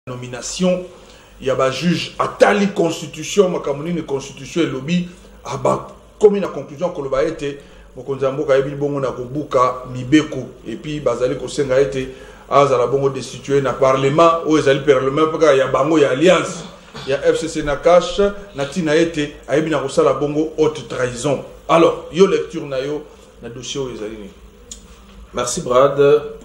nomination, il y a un juge à tali constitution, ma une constitution et lobby, comme une conclusion que le ba été, mokonzambo ka yebi bongo na kobuka mibeko et puis bazali ko senga été azala bongo destitué na parlement ou ezali parlement paka ya bango ya alliance ya FCC na cash na tina été ayebi na kosala bongo haute trahison. Alors yo lecture na yo na dossier o ezali ni. Merci Brad.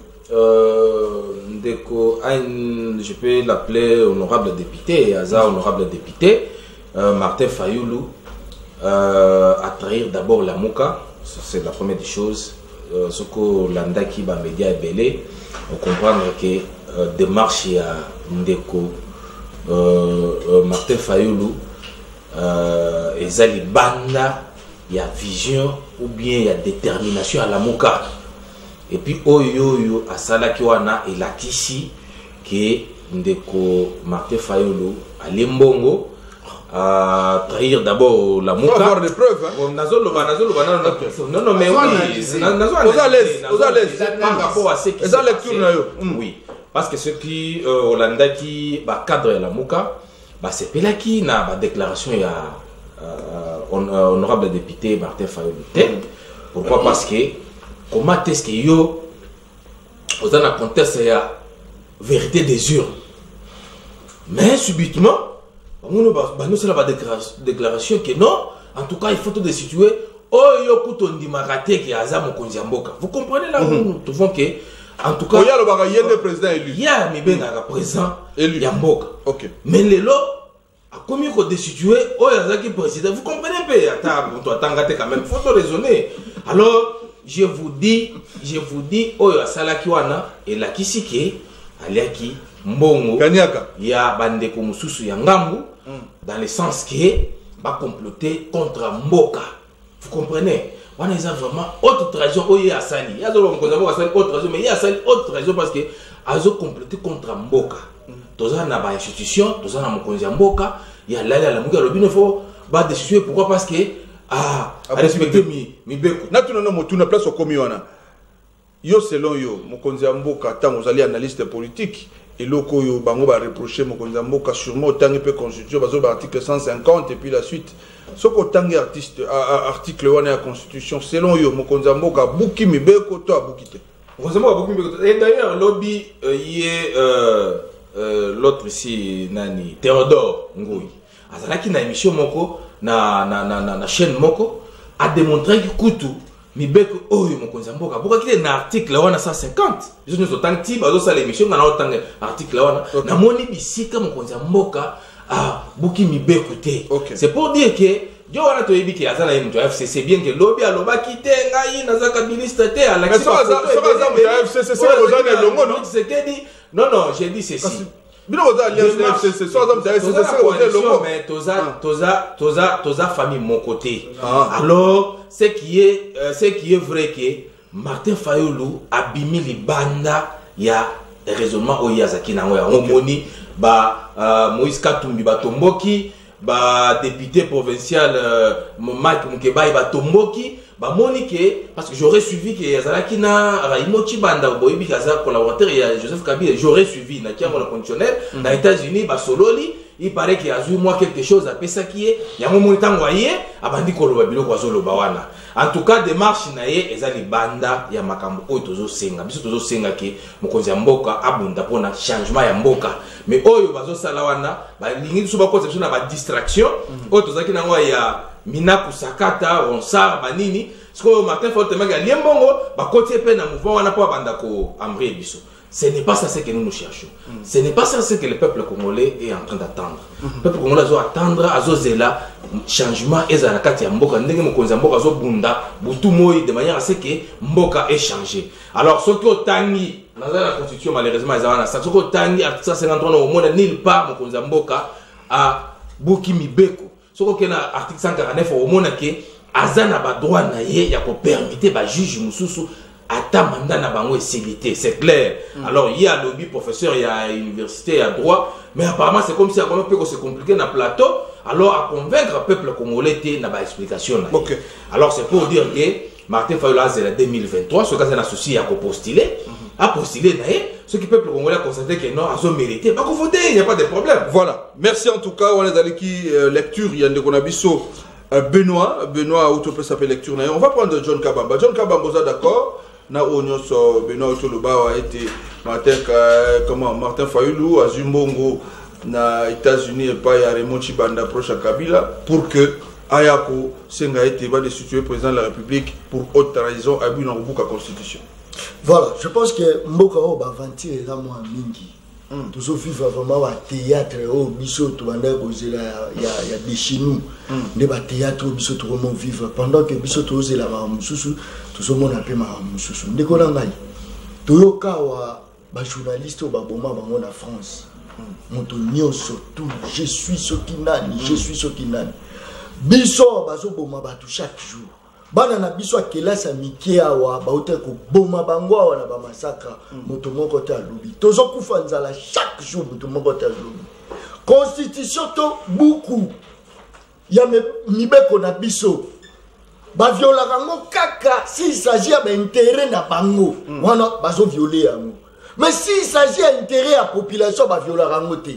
Je peux l'appeler honorable député, Aza honorable député, Martin Fayoulou, à trahir d'abord la Mouka, c'est la première des choses. Ce que l'Andaki va média est belé, on comprend que démarche à Ndeko, Martin Fayoulou, et Zali Banda, il y a vision ou bien il y a détermination à la Mouka. Et puis oyo asala kiwana et la kishi qui ndeko Martin Fayoulou à Limbongo à trahir d'abord la Mouka. Avoir des preuves. Non mais oui, aux à l'aise par rapport à ce qui s'est passé. Oui, parce que ce qui Hollanda qui va cadrer la Mouka, c'est Pelaki na ba déclaration il y a honorable député Martin Fayoulou. Pourquoi? Parce que comment est-ce que yo dans un contexte il y a vérité des urnes, mais subitement on a la déclaration que non, en tout cas il faut tout destituer. Oh yo kutondi maraté qui a mon konziamboka. Vous comprenez là où nous trouvons que en tout cas il y a le président élu. Il y a mais ben un président élu Yamboka. OK. Mais les lots a commis qu'on destituer oh yazaki président. Vous comprenez un peu attends toi t'engagé quand même faut raisonner. Alors je vous dis, oyo asalaki wana et la kisike aliaki mbongo ya bandeko mususu ya ngambu dans le sens que va comploter contre Mboka. Vous comprenez? Wana ils ont vraiment autre trahison oyo asali. Ya zo mkonzabo asali autre trahison mais il asali autre trahison parce que azo comploter contre Mboka. Toza na ba institution, toza na mkonzi Mboka, ya lala la muga lobino fo ba décision pourquoi parce que respecter mi beko na tuna no motuna place okomi wana yo selon yo mokonzi Mboka tant aux alliés analystes politiques et loko yo bango ba reprocher mokonzi Mboka sûrement autant peu constitution bazo ba article 150 et puis la suite soko tangi article wana ya constitution selon yo mokonzi Mboka buki mi beko to abukite mokonzi Mboka buki mi beko et d'ailleurs lobby l'autre ici nani Théodore Ngoui azalaki na émission moko na chaîne moko a démontré que kutu mibeko oyo mokonzi Mboka pourquoi qu'il est un article wana 150 je ne sais pas tant bazo ça l'émission na autant article wana na moni bisika mokonzi Mboka a buki mibeko te. C'est pour dire que yo wana to yebi ke azana yimto FCC bien que lobby aloba kite ngai na zaka ministre te ala ki ça FCC c'est ozana longo non c'est que dit non j'ai dit ceci. Mais toza famille mon côté. Alors ce qui est vrai que Martin Fayoulou abimi libanda ya raisonnement oyazaki na ngoya omoni ba Moïse Katumbi batomboki ba député provincial Mike Mukeba batomboki ba monique parce que j'aurais suivi que yazalaki na Raimo Chibanda boyebi kaza collaborateur ya Joseph Kabila j'aurais suivi na kiango la conditionnel na États-Unis ba sololi il paraît qu'il y a eu moi quelque chose à pesa qui est ya momo ntango aye abandi koloba biloko azoloba wana en tout cas démarche na ye ezali banda ya makambo oyo tozo senga biso tozo senga ke mokonzi ya Mboka abunda pona changement ya Mboka mais oyo bazo sala wana ba lingi so ba conception na ba distraction oyo tozaki nango ya Minaku Sakata Ronsard banini ce que Martin Fayoulou mega liembongo ba côté pe na mouvement wana po banda ko amri biso. Ce n'est pas ça ce que nous cherchons. Ce n'est pas ça ce que le peuple congolais est en train d'attendre. Le peuple congolais doit attendre à Zozela changement et à la carte Mboka ndenge mokonzi Mboka zo bunda butu moi de manière à ce que Mboka ait changé. Alors ce que tangi dans la constitution malheureusement ils ont ça ce que tangi article 153 au monde nulle part mokonzi Mboka a buki mibeko. Ce que na article 149 au monde que azana ba droit na ye ya ko permettre ba juge mususu ata mandat na bango esilité, c'est clair. Alors il y a lobby professeur, il y a université, il y a droit, mais apparemment c'est comme si on peut se compliquer dans le plateau, alors à convaincre le peuple congolais na ba explication. Alors c'est pour dire que Martin Fayoulou c'est la 2023, ce cas c'est un associé à postuler, à postuler ce qui peuple congolais a constaté que non, ils ont mérité. Pas qu'on voter, il n'y a pas de problème. Voilà. Merci en tout cas. On est allé qui lecture. Il y a un Konabiso Benoît. Benoît, où tu peux s'appeler lecture. On va prendre John Kabamba. John Kabamba, d'accord. Na onyos Benoît Otoloba a été Martin Fayulu, Azumbongo na États-Unis et pas à Raymond Chibanda proche à Kabila pour que Ayako Senga été va destituer président de la République pour haute trahison à but dans la constitution. Voilà, je pense que Mboka va aventir est là moi mingi. Toujours vivre vraiment un théâtre au biso to banda kozela ya des chez nous. Ne ba théâtre au biso to vraiment vivre pendant que biso to ozela ba mususu to mona pe ma mususu. Ndeko na ngai. Toyoka wa ba journaliste ba boma bango na France. Moto nyonso tout je suis ce qui nani, je suis ce qui nani. Biso bazo boma batu chaque jour. Bana na biso kelasa mike awa baute ko boma bango awa na ba massacre moto moko ta lobi tozo kufa nzala chaque jour moto moko ta lobi constitution to beaucoup ya mibeko na biso ba viola rango kaka s'il s'agit d'intérêt na bango wana bazo violer yango mais s'il s'agit d'intérêt à population ba viola rango te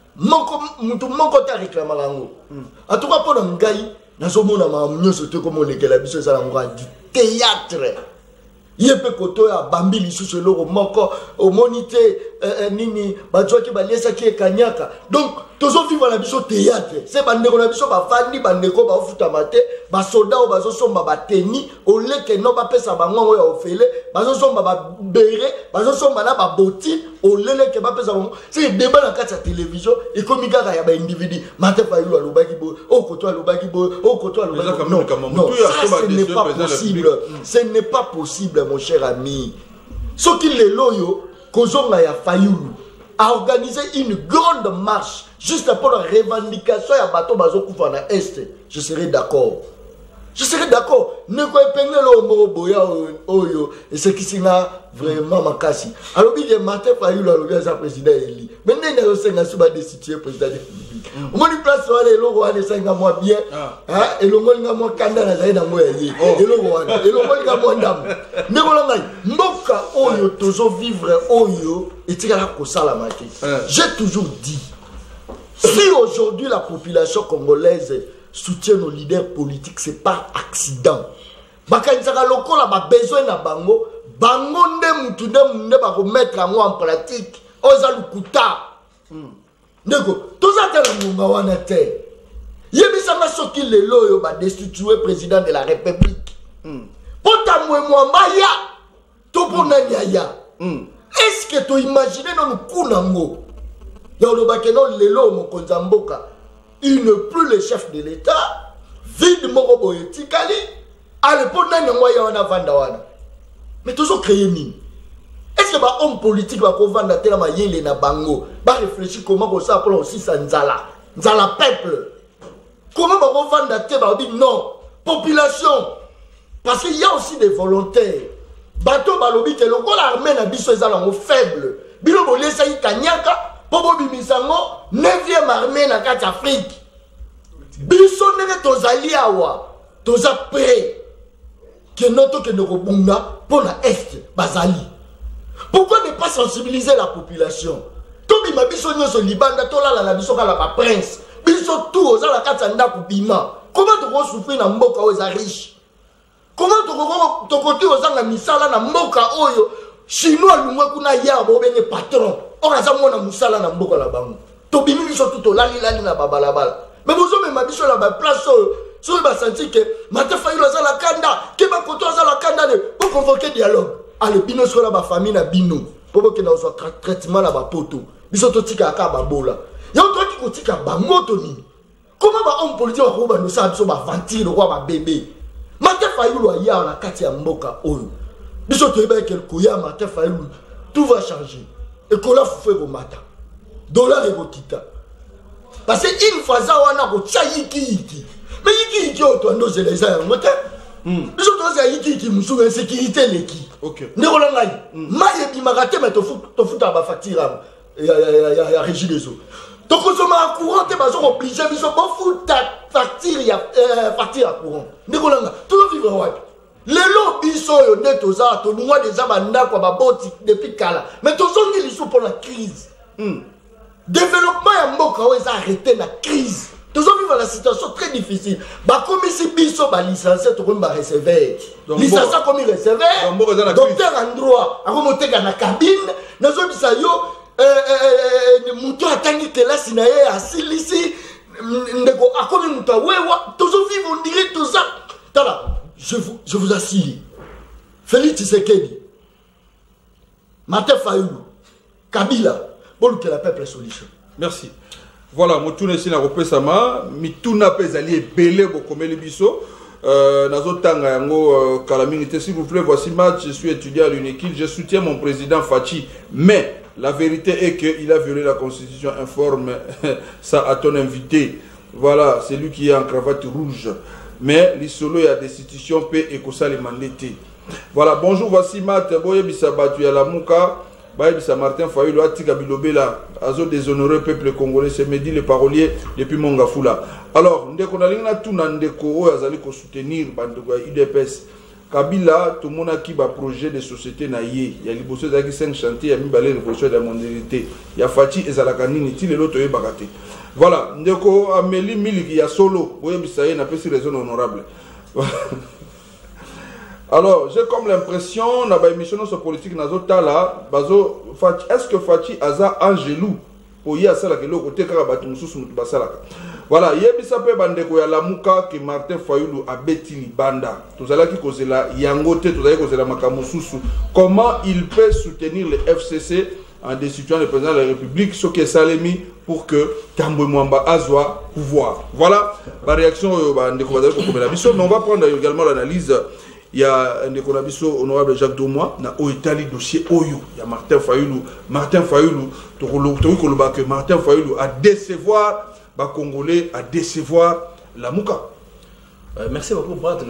moto moko ta réclamer rango en tout cas pour ngai nazomona mamunyoso te comme on est que la biso ça la du théâtre yepe koto ya bambi lisusu eloko moko omonité nini bazwaki baliesa ki ekanyaka donc tozo vivre na biso théâtre c'est bandeko na biso bafandi bandeko bafuta mate basoda o bazosomba bateni oleke no bapesa bango ya ofele bazosomba babere bazosomba na baboti oleleke bapesa bango c'est débat na kati ya télévision ekomi kaka ya ba individu Martin Fayulu alobaki bo o koto alobaki bo o koto alobaki non ça ce n'est pas possible ce n'est pas possible mon cher ami ce qui les loyo kozonga ya Fayulu a organisé une grande marche juste pour la revendication ya bateau bazokufa na est. Je serai d'accord. Je serai d'accord. Ne quoi pengelo mo boya oyo et ce qui singa vraiment makasi. Alors bien Martin Fayulu a sa président Eli. Mais n'est pas senga suba destituer président de la République. Au moins une place wale lo wane senga moi bien. Hein et lo ngolinga mo kanda na zaina mo yé. Et lo wane. Et lo ngolinga mo ndam. Ne kolanga mboka oyo tozo vivre oyo et tikala ko sala mate. J'ai toujours dit si aujourd'hui la population congolaise soutient nos leaders politiques, c'est par accident. Bakanisaka lokola ba besoin na bango, bango nde mutu nde ba remettre en pratique. Oza lukuta. Ndeko, toza tala munga wana te. Yebisanga soki lelo yo ba destituer président de la République. Pota mwa maya, to pona nyaya. Est-ce que tu imagines non kunango? Il n'est plus le chef de l'État, vide Morobo et Tikali, à l'époque, on a vendu. Mais toujours créé ni. Est-ce que l'homme politique va vendre tellement yéle na bango, va réfléchir comment ça pour aussi ça nzala peuple. Comment on va vendre tellement non, population. Parce qu'il y a aussi des volontaires. Bateau balobi que le l'armée na biso ezala faible. Bilo bolesa ikanyaka. Bobo Bimisango, 9e armée na kati Afrique. Biso nene tozali awa, toza prêt. Que notre que nous rebunga pour la Est, Bazali. Pourquoi ne pas sensibiliser la population? Tobi ma biso nyoso libanda, tola la biso kala ba prince. Biso tout oza la kati ndaku bima. Comment tu vas souffrir na mboka oza riche? Comment tu vas côté oza na misala na mboka oyo? Chinois lumwa kuna ya bo bene patron. Or aza mona musala na mboka la bango. To bimi biso tout lali na babalabala. Mais vous avez ma biso la ba place so ba senti que Martin Fayulu za la kanda, ke ba koto za la kanda pour convoquer dialogue. Ale bino so la ba famille na bino. Pour que na so traitement la ba poto. Biso to tika ka ba bola. Ya to ki ko tika ba moto ni. Comment ba homme politique ko ba no sa biso ba ventile ko ba bébé. Martin Fayulu ya na kati ya mboka oyo. Biso to eba quel koya Martin Fayulu, tout va changer. Et qu'on a fait au matin. Dollar et Bokita. Parce qu'une fois ça, on a un yiki. Mais yiki, on doit nous les aider. Nous sommes yiki qui nous sont en sécurité. Ok. Nous sommes là. Maïe qui m'a raté, mais tu fous à ma facture. Il y a régie des eaux. Donc, on a courant, tu es obligé, mais on fout ta facture à courant. Nous sommes là. Tout le vivre. lelo biso oyo nde toza tolungwa déjà bandako ya baboti depuis kala mais tozongi lisu pour la crise développement ya mboka oyo eza arrêté na crise tozovivre la situation très difficile bakomisi biso balicencié tokomi bareceveur licencié akomi receveur docteur en droit akomoteka na cabine nazobisa yo moto atangi kelasi na ye asilisi ndeko akomi moto awewa tozovivre on dirait toza tala je vous assure Félix Tshisekedi Martin Fayulu Kabila bolukela peuple solution. Merci. Voilà, motuna ici na repesama mituna pezali ebele bokomeli biso nazotanga yango kalamingite s'il vous plaît. Voici match, je suis étudiant à l'UNIKIL, je soutiens mon président Fachi, mais la vérité est qu'il a violé la constitution, informe ça à ton invité. Voilà, c'est lui qui est en cravate rouge. Mais l'isolo y a des institutions P et Kosa les mandatés. Voilà, bonjour, voici Matt, Boye Bissabatu Yalamuka, Baye Bissa Martin Fayulu, Atika Bilobela, Azo déshonoré peuple congolais, c'est Mehdi le parolier depuis Mongafula. Alors, ndeko na lingna tuna ndeko azali ko soutenir bandeko ya UDPS. Kabila, tout le monde a qui va projet de société na ye. Il y a les bosses qui 5 chantiers, il y a mis balé révolution de la mondialité. Il y a Fati et Zalakanini, il y a l'autre bagate. Voilà, ndeko Amélie Milik, il y a solo. Vous voyez, ça y est, n'a pas si raison honorable. Alors, j'ai comme l'impression, dans la émission sur politique, est-ce que Fati Aza Angelou pour y aller à la côté voilà, yebisa pe bandeko ya lamuka que Martin Fayulu a beti libanda. Tozala ki kozela yangote, tozala kozela makamususu. Comment il peut soutenir le FCC en destituant le président de la République, ce qui est salemi pour que Tambwe Mwamba Azwa pouvoir. Voilà la réaction bandeko bazali ko komela biso, mais on va prendre également l'analyse. Il y a un déconabiso honorable Jacques Domois, na Oitali dossier Oyo, il y a Martin Fayulu. Martin Fayulu, que Martin Fayulu a décevoir les Congolais, a décevoir la Mouka. Merci beaucoup, Brad.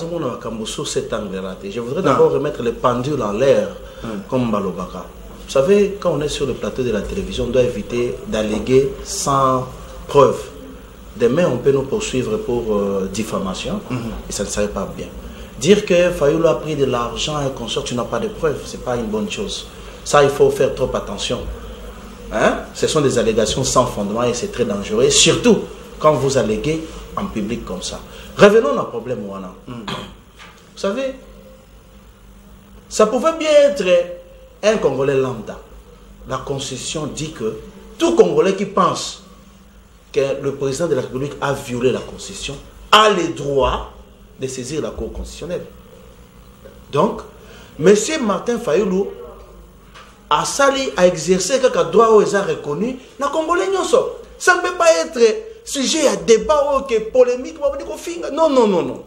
Je voudrais d'abord remettre les pendules en l'air, comme Balobaka. Vous savez, quand on est sur le plateau de la télévision, on doit éviter d'alléguer sans preuve. Demain, on peut nous poursuivre pour diffamation, et ça ne serait pas bien. Dire que Fayulu a pris de l'argent et qu'on sort, tu n'as pas de preuves, ce n'est pas une bonne chose. Ça, il faut faire trop attention. Hein? Ce sont des allégations sans fondement et c'est très dangereux, surtout quand vous alléguez en public comme ça. Revenons au problème, Wana. Vous savez, ça pouvait bien être un Congolais lambda. La Constitution dit que tout Congolais qui pense que le président de la République a violé la Constitution a le droit de saisir la Cour constitutionnelle. Donc, M. Martin Fayulu a sali, a exercé quelques droits où ils ont reconnu, na Congolais nyoso. Ça ne peut pas être sujet à débat ou que polémique. Non, non, non, non.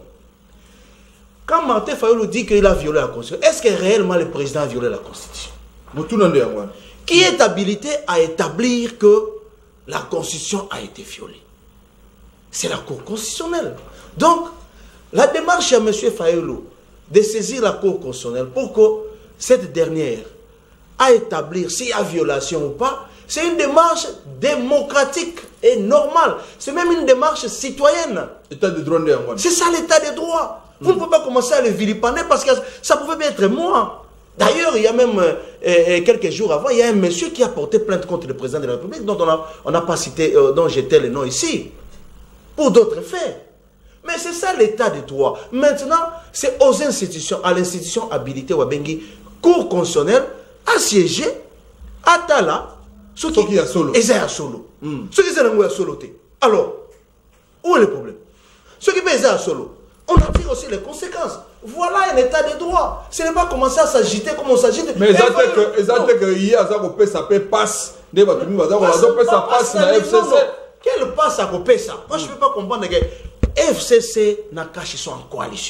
Quand Martin Fayulu dit qu'il a violé la Constitution, est-ce que réellement le président a violé la Constitution? Qui est habilité à établir que la Constitution a été violée? C'est la Cour constitutionnelle. Donc, la démarche à M. Fayulu de saisir la Cour constitutionnelle pour que cette dernière à établir s'il y a violation ou pas, c'est une démarche démocratique et normale. C'est même une démarche citoyenne. C'est ça l'état de droit. Vous ne pouvez pas commencer à le vilipender parce que ça pouvait bien être moi. D'ailleurs, il y a même quelques jours avant, il y a un monsieur qui a porté plainte contre le président de la République dont on n'a pas cité, dont j'étais le nom ici, pour d'autres faits. Mais c'est ça l'état de droit. Maintenant, c'est aux institutions, à l'institution habilitée Wabengi, Cour constitutionnelle, à siéger, à Tala, ceux qui sont solo. Ceux qui sont solo. Alors, où est le problème? Ceux qui sont à solo, on en tire aussi les conséquences. Voilà un état de droit. Ce n'est pas commencer à s'agiter comme on s'agite. Mais exactement que hier, ça passe. Ça passe na FCC. Quel passe à couper ça? Moi, je ne peux pas comprendre que FCC n'a qu'à chez soi en coalition.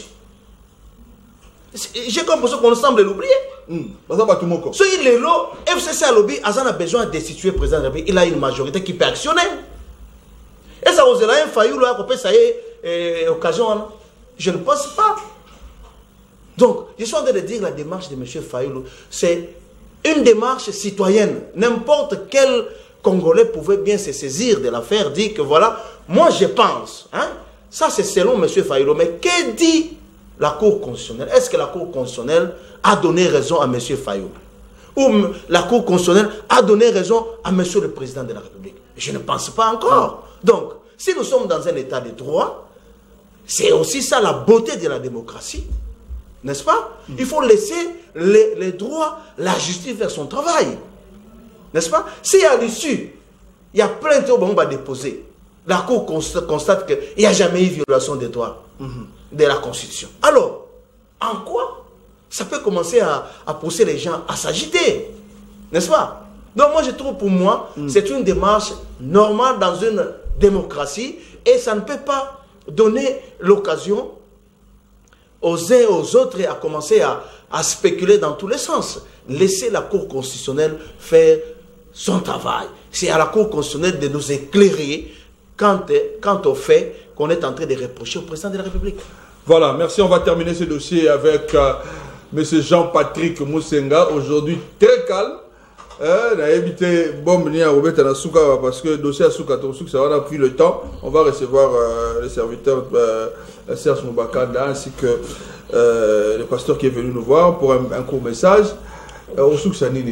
J'ai l'impression qu'on semble l'oublier. Ce qui est là, FCC a lobby, a besoin de destituer le président de la République. Il a une majorité qui peut actionner. Et ça vous a un failli là, ça y est, occasion. Je ne pense pas. Donc, je suis en train de dire la démarche de M. Fayulu, c'est une démarche citoyenne. N'importe quel Congolais pouvait bien se saisir de l'affaire, dire que voilà, moi je pense, hein, ça c'est selon M. Fayulu, mais que dit la Cour constitutionnelle, est-ce que la Cour constitutionnelle a donné raison à M. Fayou? Ou la Cour constitutionnelle a donné raison à M. le Président de la République? Je ne pense pas encore. Donc, si nous sommes dans un état de droit, c'est aussi ça la beauté de la démocratie. N'est-ce pas? Il faut laisser les droits, la justice faire son travail. N'est-ce pas? Si à l'issue, il y a plein de choses qu'on va déposer, la Cour constate qu'il n'y a jamais eu violation des droits de la Constitution. Alors, en quoi ça peut commencer à pousser les gens à s'agiter? N'est-ce pas? Donc moi je trouve, pour moi, c'est une démarche normale dans une démocratie et ça ne peut pas donner l'occasion aux uns et aux autres à commencer à spéculer dans tous les sens. Laisser la Cour constitutionnelle faire son travail. C'est à la Cour constitutionnelle de nous éclairer quant au fait qu'on est en train de reprocher au président de la République. Voilà, merci. On va terminer ce dossier avec M. Jean-Patrick Moussenga. Aujourd'hui, très calme. On a évité parce que le dossier à Souka, ça on a pris le temps. On va recevoir les serviteurs Serge Moubakanda ainsi que le pasteur qui est venu nous voir pour un court message. Au Souka, il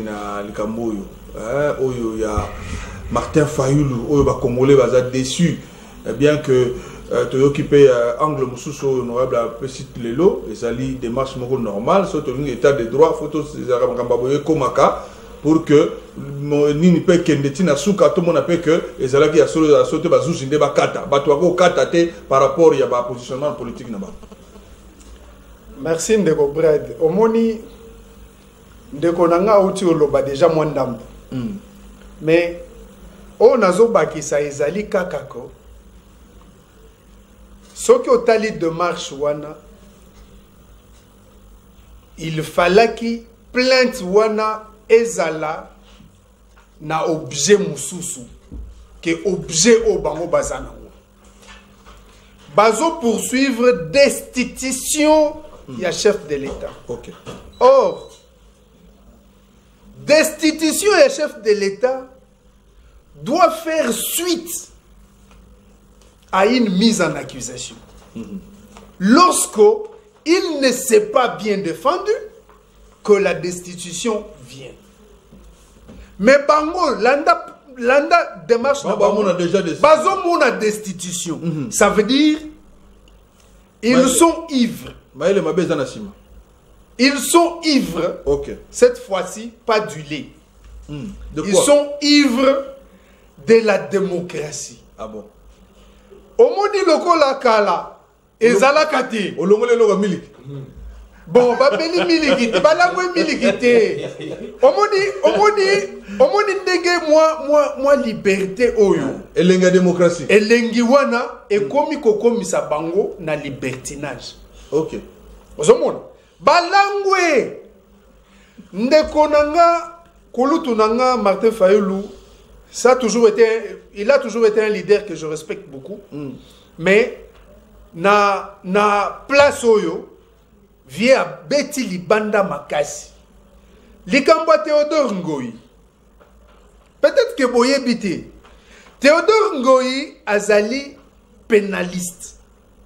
y a Martin Fayoulou, il y a Congolais déçu, bien que tu as occupé angle Moussousso honorable à Petit Lelo, et ça lit des marches normales, surtout l'état de droit, photo Komaka, pour que Nini peut Kendetina Souka, tout le monde peut que les Zalaki a sauté Bazouchinde Bakata, Batouako Katate par rapport à positionnement politique. Merci Ndeko Brad. Omoni Ndeko Nanga Outi Oloba déjà moins d'âme. Mais on a zobakisa ezali kakako. Soki otali de marche wana, il fallait que plainte wana ezala na objet mususu que objet au bango bazana. Bazo poursuivre destitution ya chef de l'État. Okay. Or, destitution ya chef de l'État doit faire suite à une mise en accusation. Lorsqu'il ne s'est pas bien défendu, que la destitution vient. Mais bango, landa démarche na bango, bazo mona destitution. Ça veut dire, ils sont ivres. Ils sont ivres. Okay. Cette fois-ci, pas du lait. Ils sont ivres de la démocratie. Ah bon? Omoni loko la kala ezala kati. Olongole loka miliki. Bon, bapeli miliki, balangwe miliki te. Omoni ndenge moi liberté oyo. Elenga démocratie. Elengi wana ekomi kokomisa bango na libertinage. OK. Ozomona. Balangwe ndeko nanga kulutu nanga Martin Fayoulou, il a toujours été un leader que je respecte beaucoup. Mais na place oyo via beti libanda makasi. Likamba Théodore Ngoyi. Peut-être que boye bité. Théodore Ngoyi azali pénaliste.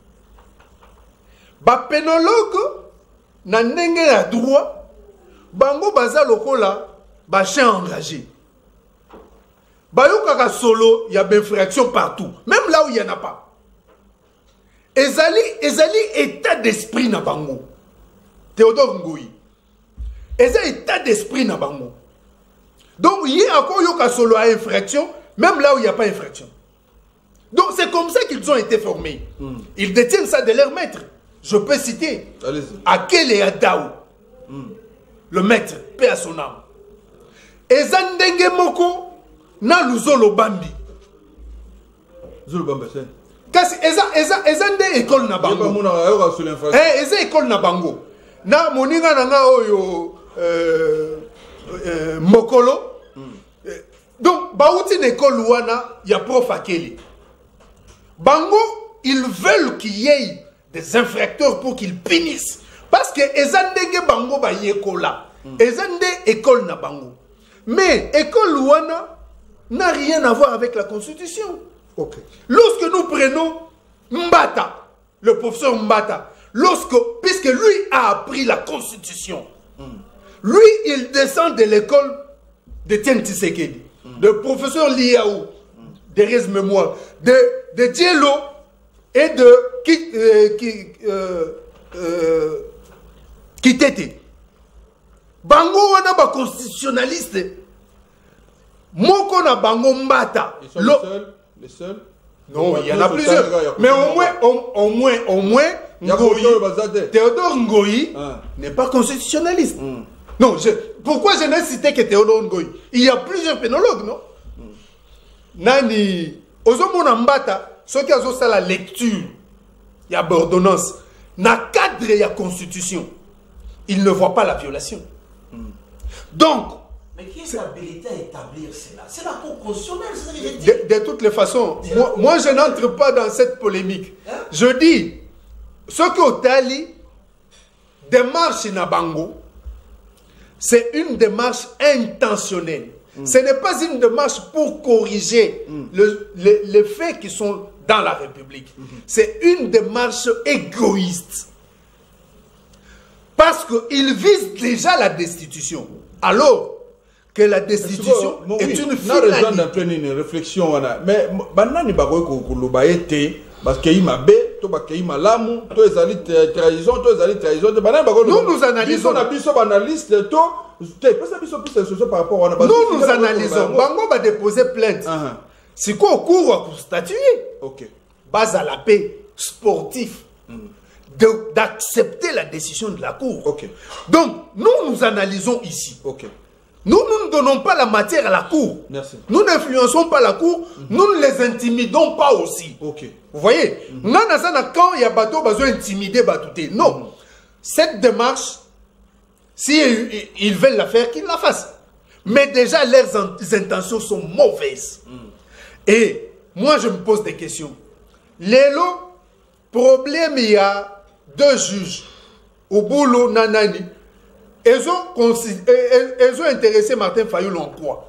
Ba pénologue na ndenge la droit bango baza lokola ba chien engagé. Bayokaka solo, il y a des infractions partout, même là où il n'y en a pas. Ezali état d'esprit na bango. Théodore Ngoyi. Ezali état d'esprit na bango. Donc il y a encore yoka solo à infraction, même là où il n'y a pas infraction. Donc c'est comme ça qu'ils ont été formés. Ils détiennent ça de leur maître. Je peux citer Akele et Adao, le maître, paix à son âme. Ezandenge Moko, na Luzolo Bambi. Zolo Bambi, c'est. Kasi ezande école na bango. Eza école na bango. Na moninga nanga oyo Mokolo. Donc bauti une école wana ya prof Akele. Bango, ils veulent qu'il y ait des infracteurs pour qu'ils punissent. Parce que ezandenge bango ba yekola. Ezande école na bango. Mais école wana n'a rien à voir avec la Constitution. Okay. Lorsque nous prenons Mbata, le professeur Mbata, puisque lui a appris la Constitution, lui, il descend de l'école de Tien Tshisekedi, de professeur Liaou, de Rez Mémoire, de Diello et de Kitete. Bango wana ba constitutionnaliste. Moko na bango mbata. Ils sont les seuls. Non, il y en a plusieurs. Mais au moins, Théodore Ngoyi n'est pas constitutionnaliste. Non, pourquoi je n'ai cité que Théodore Ngoyi? Il y a plusieurs pénologues, non? Nani, Ozomona Mbata, ceux qui ont la lecture, il y a ordonnance, na cadre il y a constitution, ils ne voient pas la violation. Donc, mais qui est habilité à établir cela? C'est la Cour constitutionnelle. De toutes les façons, moi je n'entre pas dans cette polémique. Je dis, ce que Tali démarche Nabango, c'est une démarche intentionnelle. Ce n'est pas une démarche pour corriger les faits qui sont dans la République. C'est une démarche égoïste. Parce qu'il vise déjà la destitution. Alors que la destitution est une finalité. Une réflexion. Mais banani bagoy kuluba été parce qu'il m'a bé, to bakai malamu, to ezali trahison, Nous nous analysons. Analyste to par rapport à nous analysons. Bango va déposer plainte. C'est quoi au cours pour statuer? OK. Base à la paix sportif. D'accepter la décision de la Cour. OK. Donc, nous analysons ici. OK. Nous ne donnons pas la matière à la Cour. Merci. Nous n'influençons pas la Cour. Nous ne les intimidons pas aussi. OK. Vous voyez, quand il y a bateau, besoin d'intimider, batouté. Non. Cette démarche, si ils veulent la faire, qu'ils la fassent. Mais déjà, leurs intentions sont mauvaises. Et moi, je me pose des questions. Lélo, problème, il y a deux juges, Oboulou, Nanani. Ils ont intéressé Martin Fayoulou en quoi?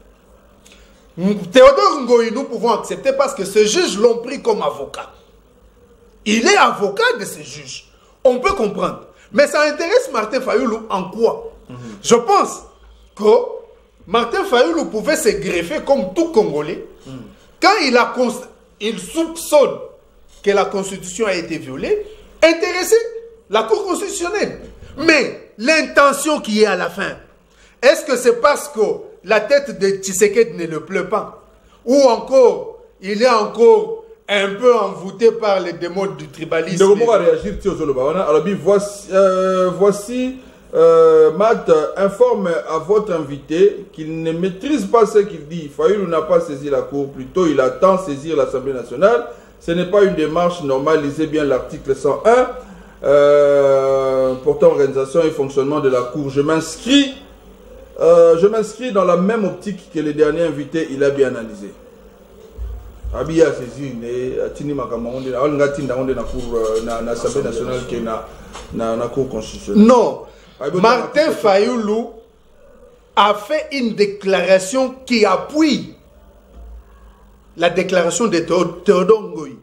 Théodore Ngoyi, nous pouvons accepter parce que ces juges l'ont pris comme avocat. Il est avocat de ces juges. On peut comprendre. Mais ça intéresse Martin Fayoulou en quoi? Je pense que Martin Fayoulou pouvait se greffer comme tout Congolais quand il soupçonne que la Constitution a été violée, intéresser la Cour constitutionnelle. Mais l'intention qui est à la fin, est-ce que c'est parce que la tête de Tshisekedi ne le pleut pas? Ou encore, il est encore un peu envoûté par les démons du tribalisme? Comment réagir? Alors, voici Matt informe à votre invité qu'il ne maîtrise pas ce qu'il dit. Fayoulou n'a pas saisi la Cour, plutôt il attend saisir l'Assemblée nationale. Ce n'est pas une démarche normale, lisez bien l'article 101. Portant organisation et fonctionnement de la Cour. Je m'inscris dans la même optique que les derniers invités, il a bien analysé. Abia saisi tini makamonde na tinda onde na Cour na Assemblée nationale qui na Cour constitutionnelle. Non. Martin Fayoulou a fait une déclaration qui appuie la déclaration de Théodore Ngoyi.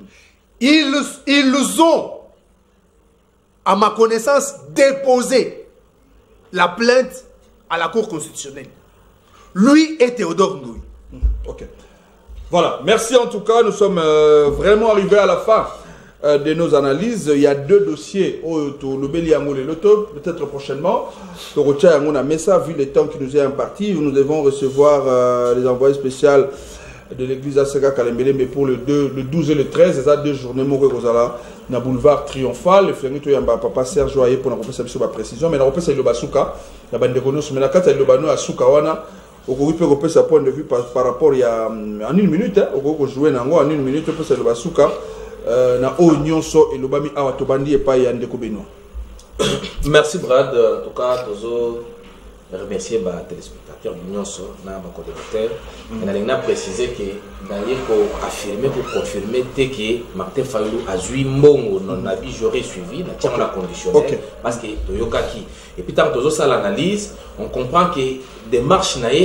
Ils ont, à ma connaissance, déposé la plainte à la Cour constitutionnelle. Lui et Théodore Ngoyi. Ok. Voilà. Merci en tout cas. Nous sommes vraiment arrivés à la fin de nos analyses. Il y a deux dossiers. Peut-être prochainement. Vu le temps qui nous est imparti, nous devons recevoir les envoyés spéciaux de l'église Asega Kalembele pour le 12 et le 13. C'est ça, 2 journées. Na boulevard Triomphal, le flingue yamba papa Serge Joye pour la représentation sur la précision, mais la représentation de Basuka, la bande de Gonos, mais la carte de Lobano à Soukawana, au groupe peut sa point de vue par rapport il y a en une minute, au groupe jouer nango en une minute, peut se le Basuka, na Oignon so et Lobami Awatobandi et pas Yandeko Benoît. Merci Brad, en tout cas, toujours remercier les téléspectateurs de l'Union sur ma coordinateur. On a précisé que d'ailleurs pour affirmer, pour confirmer que Martin Fayoulou a joué Mbongo, non avis j'aurais suivi, la conditionnelle, parce que Toyokaki. Et puis tant que ça l'analyse, on comprend que des marches naïe,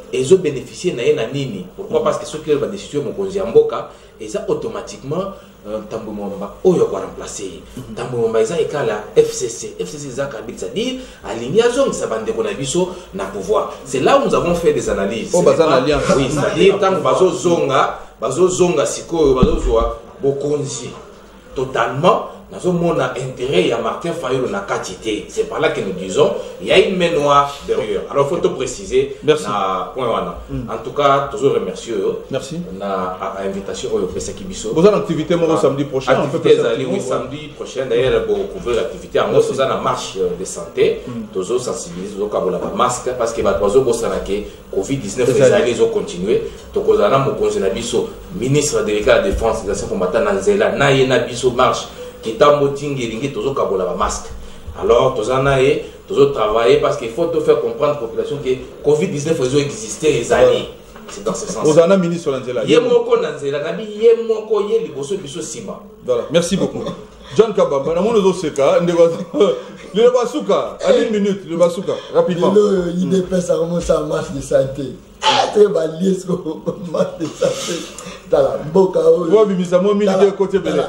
ils ont bénéficié na nini. Pourquoi? Parce que ceux qui ont décidé mon konzi amboka, et ça automatiquement Tambo Mwamba oyo kwa remplacer. Tambo Mwamba ils ont la FCC. FCC c'est-à-dire aligné à zone ça bande konabiso na pouvoir. C'est là où nous avons fait des analyses. Oh bazan alliance. Oui, c'est-à-dire tant bazo zonga sikoyo bazo zoa bokonzi totalement. Nous avons un intérêt à Martin Fayulu na quantité. C'est par là que nous disons il y a une main noire derrière. Alors il faut te préciser. Merci. En tout cas, toujours remercier. Merci. On a invitation au Pesaki Bisso. Vous avez l'activité samedi prochain. Activité oui, samedi prochain. D'ailleurs, pour couvrir l'activité, en gros, vous avez une marche de santé. Toujours sensibiliser, toujours avoir un masque parce que les oiseaux Covid-19 les années ont continué. Donc, vous avez un ministre délégué à la défense des anciens combattants Nanzela, Nayena Bisso marche. Qui est en motingi, toujours kabola masque. Alors, tous en avez, toujours travailler parce qu'il faut te faire comprendre à la population que Covid-19 a existé les années. C'est dans ce sens. Vous en avez ministre Nanzela. Yemoko Nanzela, Nabi Yemoko Ye Liboso Biso Sima. Voilà, merci beaucoup. John Kabamba, dans mon Seka, le Basuka, à 1 minute, le Basuka, rapidement. Il dépêche ça commence à marche de santé. C'est ma liste marche de santé. Boka. Moi, Bimisa, moi, militaire côté Belé.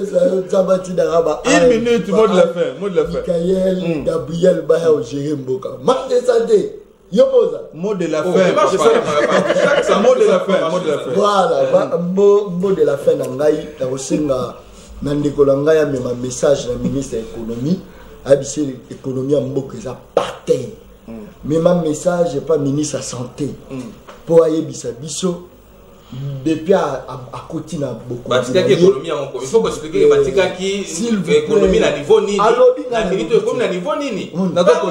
1 minute, mot de la fin. Michael, Gabriel, Baya, Géré Mboka. Marche de santé. Mot de la fin. Mot de la fin. Voilà, mot de la fin. Nandeko Langaya met un message à ministre de l'économie. Abissé l'économie en mboka ça par terre. Mais ma message n'est pas ministre de la santé. Pour aller biso depuis à côté na beaucoup. Parce que l'économie il faut expliquer que l'économie à niveau ni la l'économie à niveau ni. N'a pas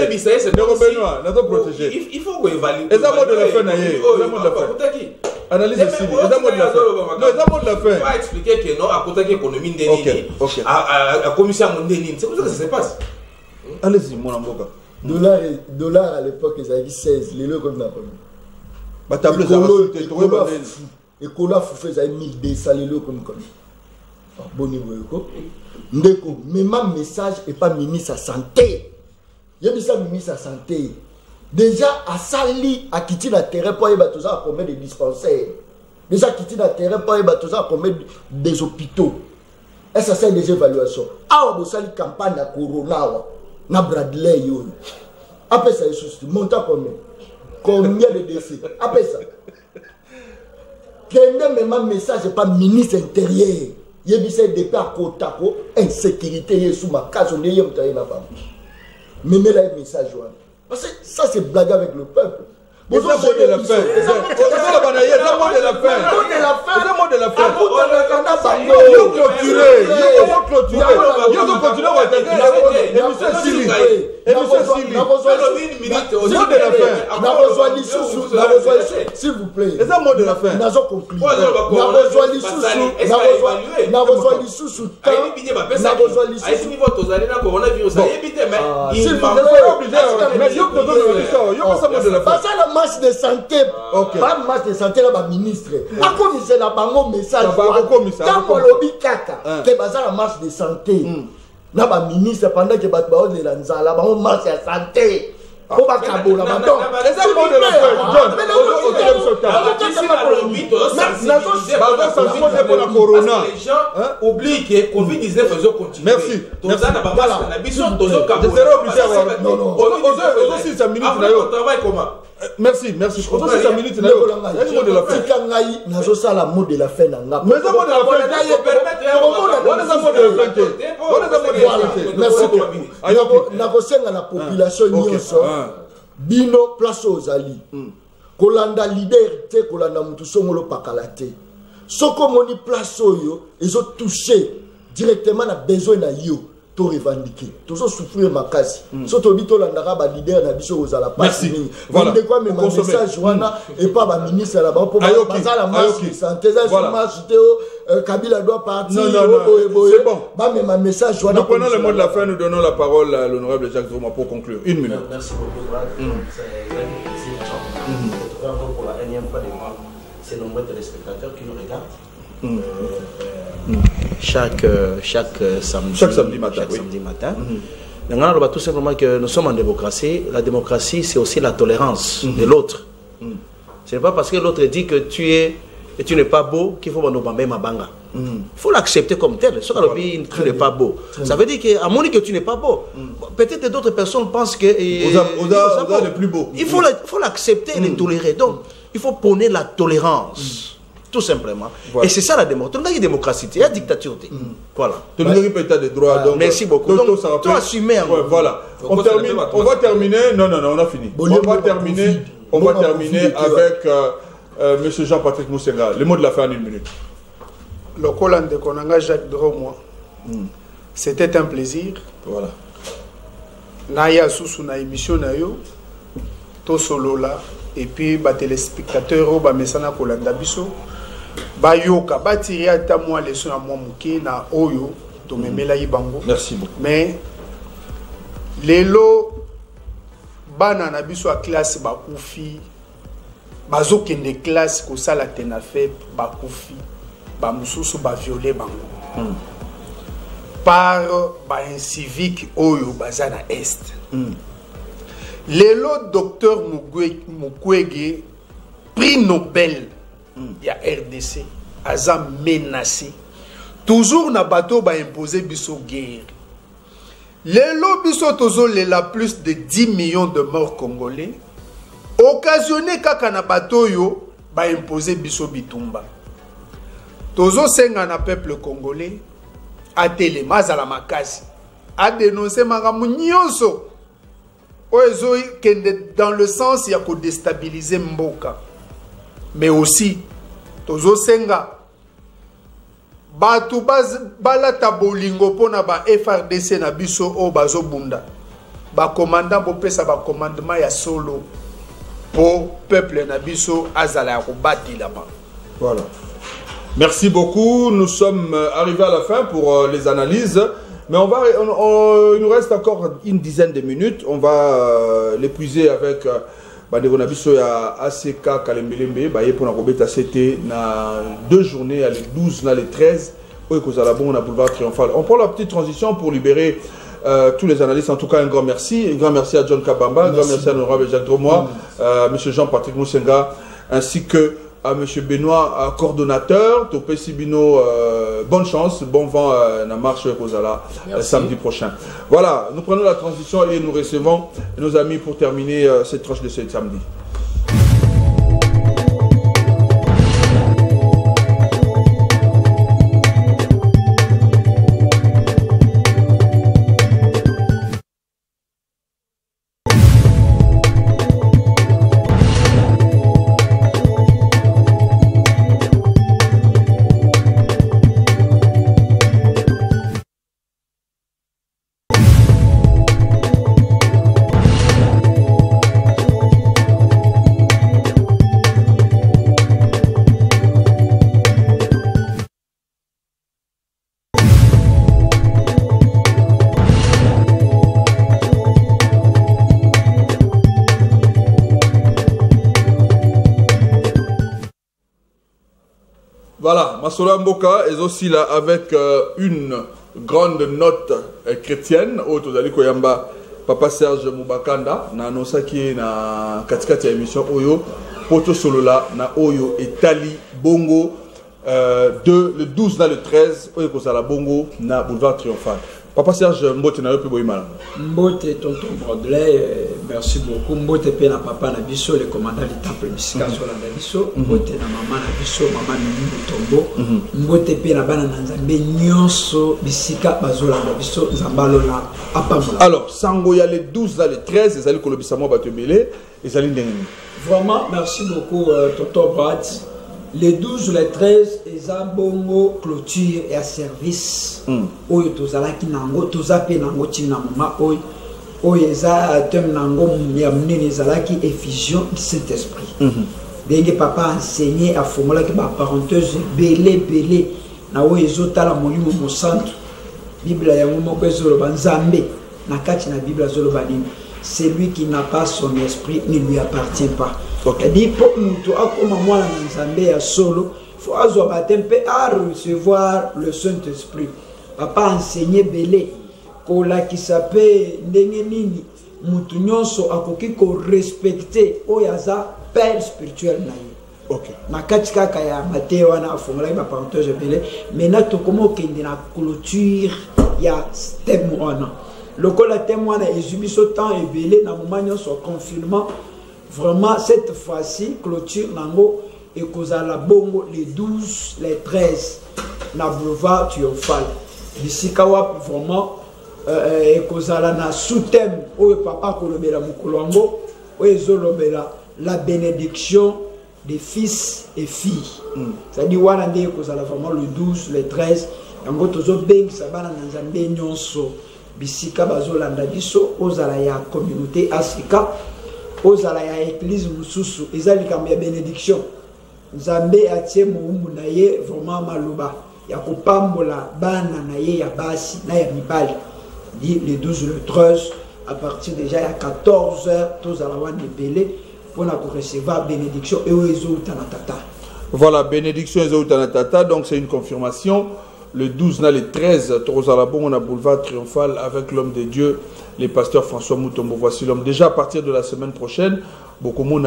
protégé. Il faut évaluer. Et ça mot de la fin naïe. Ça mot de la fin. Analyse ici. Et ça mot de la fin. Non, ça mot de la fin. Pas expliquer que non à côté de l'économie de ni. À commission mondiale c'est comme ça que ça se passe. Allez-y mon amboka. Dollar à l'époque ils avaient 16 les locaux n'a pas. Ba table ça va et Kola faisait 1200 les locaux comme bon niveau ko ndeko mais ma message est pas ministre de la santé. Il y a ça ministre de la santé. Déjà à Sali à quitter la terrain pour y battre ça combien de dispensaires. Déjà quitter la terrain pour y battre ça combien des hôpitaux. Et ça c'est des évaluations. Ah on sali campagne à corona na Bradley yo. Après ça il montant combien de décès. Après ça quel même un message pas ministre intérieur. Il y a des à Kotako insécurité sous ma case on est yem taï na pas. Mais là un message parce que ça c'est blague avec le peuple. Mais ça mot de la fin. Ça mot de la fin. Ça mot de la fin. Yo clôturer. Yo continuer à attaquer. Émission Sili. Mot de la fin. Na besoin lisusu. S'il vous plaît. Et ça mot de la fin. N'a pas conclu. Na besoin lisusu. Na besoin lisusu. Na besoin lisusu. Ai niveau tozali na coronavirus. Éviter mais il va obligé. Mais yo ça mot de la fin. Marche de santé, pas marche de santé là, ministre. A commissaire là, bango message. Quand on lobby kaka, que bazar la marche de santé. Là, ba ministre pendant que bat baos de lanza là, bango marche de santé. Pour pas cabo là, maintenant. Les amours de la fin. Les gens oublient que Covid-19 faisait continuer. Merci. Merci. Merci, merci. On a 5 minutes. Il y a le mot de la fin. Mais ça, la mot de la fin. Mais ça, mot de la fin. Merci beaucoup. La population bino place aux ali. Kolanda leader te kolanda mutu songolo pakalate. Soko moni place oyo, ils ont touché directement na besoin na yo. To revendiquer toujours souffrir makasi soto bito landaka ba leader na biso ozala pas merci voilà de quoi même message wana et pas ba ministre là bas pour bazala marche santé ça marche teo Kabila doit partir c'est bon ba même message wana nous prenons le mot de la fin nous donnons la parole à l'honorable Jacques Zouma pour conclure 1 minute merci beaucoup c'est encore pour la énième fois de moi c'est nombreux téléspectateurs qui nous regardent chaque samedi matin. Tout simplement que nous sommes en démocratie. La démocratie, c'est aussi la tolérance de l'autre. Ce n'est pas parce que l'autre dit que tu es et tu n'es pas beau qu'il faut m'obamber ma banga. Il faut l'accepter comme tel. Ce que tu n'es pas beau. Ça veut dire qu'à mon avis que tu n'es pas beau. Peut-être d'autres personnes pensent que Oda le plus beau. Il faut l'accepter et le tolérer. Donc, il faut prôner la tolérance. Tout simplement. Voilà. Et c'est ça la démocratie. Il y a une démocratie, il y a une dictature. Voilà. Tu n'as pas état de droit. Donc, merci beaucoup. Donc, tu as assumé. Voilà. On va terminer. Non, on a fini. On va terminer avec M. Jean-Patrick Moussenga. Le mot de la fin en 1 minute. Le Colan de Konanga Jacques Dromo. C'était un plaisir. Voilà. Naya sous na émission na yo. To solo là. Et puis les téléspectateurs ba mesana kolanda biso. Ba yoka ba tirer ata moi leçon à moi muke na oyo to memela yibango. Merci beaucoup. Mais lelo bana na biso a classe ba kufi bazo kende classe ko sala tenafe ba kufi ba mususu ba violer bango. Par ba incivique oyo bazana est. Lelo docteur Mukwege, prix Nobel, il y a RDC, Azam menacé. Toujours na bateau ba imposer biso guerre. Lelo biso tozo la plus de 10 millions de morts congolais. Occasionné kaka na bateau yo ba imposer biso bitumba. Tozo senga na peuple congolais a telema za la makasi a dénoncé makambo nyonso. Dans le sens il y a qu'à déstabiliser Mboka, mais aussi tozo senga batu balata bolingo pona ba FRDC na biso o bazo bunda ba commandant bo pesa ba commandement ya solo pour peuple na biso azala ya kobati là-bas. Voilà. Merci beaucoup. Nous sommes arrivés à la fin pour les analyses. Mais il nous reste encore une dizaine de minutes. On va l'épuiser avec Bandegonabiso ya ACK Kalembelembe. Pour la Robeta CT, na 2 journées, les 12, les 13. On boulevard Triomphal. On prend la petite transition pour libérer tous les analystes. En tout cas, un grand merci. Un grand merci à John Kabamba, un grand merci à l'honorable Jacques Dromois, M. Jean-Patrick Moussenga, ainsi que à M. Benoît, coordonnateur, Topé Sibino, bonne chance, bon vent la marche Rosala samedi prochain. Voilà, nous prenons la transition et nous recevons nos amis pour terminer cette tranche de ce samedi. Voilà, Masola Mboka est aussi là avec une grande note chrétienne. Autodali Koyamba, Papa Serge Moubakanda, na annoncé qui est na katikati ya émission Oyo, Poto Solola, na Oyo et Tali Bongo, le 12 na le 13, Oyo Kosala Bongo, na Boulevard Triomphal. Papa Serge Mbote na yope boyimala. Mbote tonton Brodley, merci beaucoup. Mbote pe na papa na biso le commandant du temple bisika sur la biso. Mbote na maman na biso, maman Mimbu Tombo. Mbote pe na bana na Nzambe nyonso bisika bazola na biso Nzambalo na apamola. Alors, sango ya le 12 na le 13, ezali kolobisa mo batebele, ezali ndenge. Vraiment, merci beaucoup tonton Brad. Les 12, les 13, ils ont bongo clôture et à service. Oyo tozalaki nango, tozape nango tina mama oyo. Oyo eza tem nango yamnene zalaki effusion du Saint-Esprit. Denge papa enseigné à formuler que ba parenthèse belé na oyo ezotala molimo mo centre. Bible ya moko ezoloba Nzambe na kati na Bible ezoloba nini. Celui qui n'a pas son esprit ne lui appartient pas. Et pour nous, à solo, il faut recevoir le Saint-Esprit. Papa enseigné belé, kola qui s'appelle Ndengenini, Moutounyoso, akoki ko respecter, oyaza, père spirituel na ye. Ok. Na kati kaka ya Matthieu wana afongolaki ba parenthèse ebele. Maintenant tokoma okende na clôture ya thème wana. Lokola thème wana ezubi so temps ebele na moment nyonso confinement. Vraiment cette fois-ci clôture nango ekozala bongo les 12, les 13 na boulevard Triomphal. Bisika wapi vraiment ekozala na sous-thème oyo papa kolobela mokolo yango oyo ezolobela la bénédiction des fils et filles. C'est-à-dire wana nde ekozala vraiment le 12, le 13 yango tozobengisa bana na Nzambe nyonso bisika bazolanda biso ozala ya communauté Afrika ozala ya église mususu eza likambo ya bénédiction. Nzambe atie moumbu na ye vraiment maloba ya kopambola bana na ye ya basi na ya mibali. Dit les 12 le 13 à partir déjà à 14h tous à la wan de belé pour recevoir bénédiction et tata. Voilà, bénédiction et tata, donc c'est une confirmation. Le 12 na le 13 Torozalabon on a boulevard Triomphal avec l'homme de Dieu, les pasteurs François Mutombo. Voici l'homme. Déjà à partir de la semaine prochaine, beaucoup de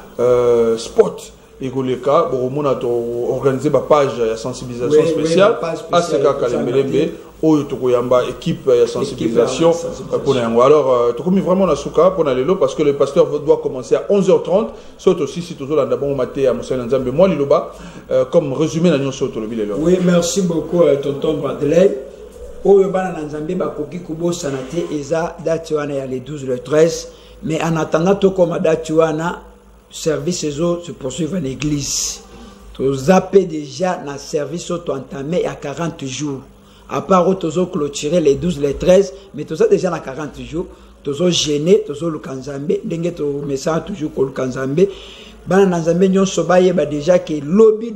spot et Goleka, beaucoup de organisé ma page de sensibilisation spéciale à ce cas Kalembelembe. Tokoyamba équipe de sensibilisation pour nous. Alors, Tokomi vraiment na souka pour aller parce que le pasteur doit commencer à 11h30. Sauf aussi si toujours la d'abord maté à Moussa Nzambe moi liloba comme résumé na nyonso to lobi lelo. Oui, merci beaucoup tonton Bradley. Oyo bana Nzambe bakoki kubo sanate eza date wana ya le 12 le 13 mais en attendant to comme date wana service ezo se poursuivre en église. To zappé déjà na service to entamé à 40 jours. À part tozo clôturer les 12 les 13 mais tout ça déjà dans 40 jours tozo gêné tozo lukanzambe ndenge to message toujours ko lukanzambe bana nzambe nyonso baye ba déjà que lobby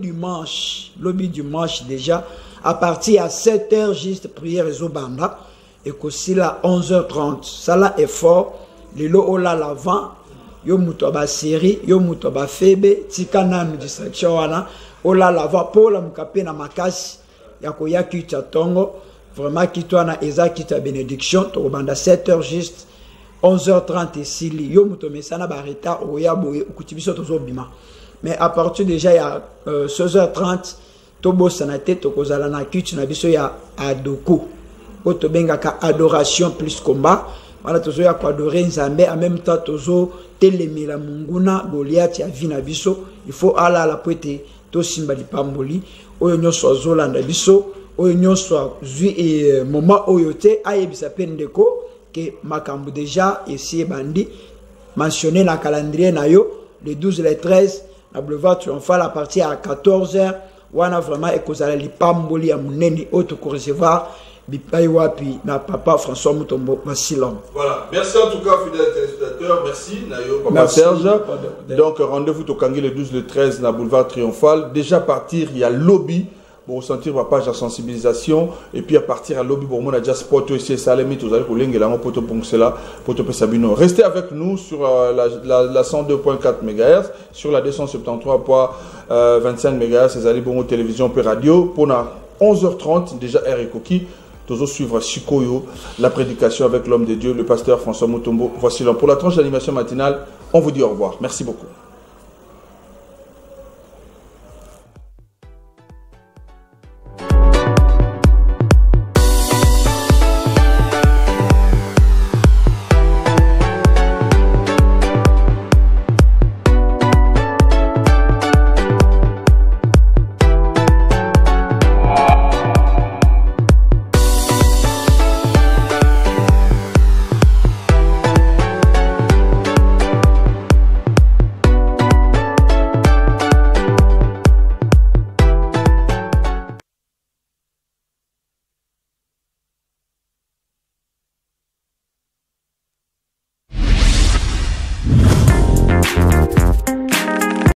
dimanche déjà à partir à 7h juste prière ezo banda et qu'aussi là 11h30 ça là est fort le lo ola l'avant yo muto ba série yo muto ba febe tikana mu distraction wana ola l'avant pour la mukape na makasi yakoya kita tongo vraiment kitwana eza kita bénédiction to banda 7h juste 11h30 ici yo muto mesana ba reta oya boye ukutibiso tozobima mais à partir déjà ya 16h30 to bosana te to kozala na kitu na biso ya adoko oto bengaka adoration plus combat voilà tozo ya adorer Nzambe en même temps tozo telemela munguna Goliath ya vina biso il faut ala la poete to simba lipamboli oyo nyonso azolanda biso oyo nyonso zui et moment oyo te ayebisa pe ndeko ke makambo déjà ici bandi mentionné na calendrier na yo le 12 le 13 na boulevard Triomphal à partir à 14h wana vraiment ekozala lipamboli ya munene oyo ko recevoir bipai wapi na papa François Mutombo Masilom. Voilà, merci en tout cas fidèles téléspectateurs, merci Nayo papa Serge. Donc rendez-vous au Kangi le 12 le 13 na boulevard Triomphal. Déjà partir il y a lobby pour ressentir ma page de sensibilisation et puis à partir à lobby pour moi déjà sport ici Salemi vous allez pour l'ingénieur poto pour cela poto Sabino. Restez avec nous sur la 102.4 MHz sur la 273.25 MHz c'est allez bon télévision et radio pour na 11h30 déjà R Koki. Toujours suivre Shikoyo, la prédication avec l'homme de Dieu, le pasteur François Mutombo. Voici l'homme. Pour la tranche d'animation matinale, on vous dit au revoir. Merci beaucoup.